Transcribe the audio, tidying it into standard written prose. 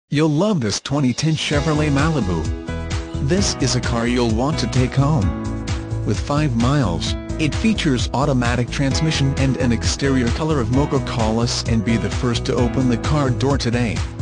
You'll love this 2010 Chevrolet Malibu. This is a car you'll want to take home. With 5 miles, it features automatic transmission and an exterior color of mocha. Call us and be the first to open the car door today.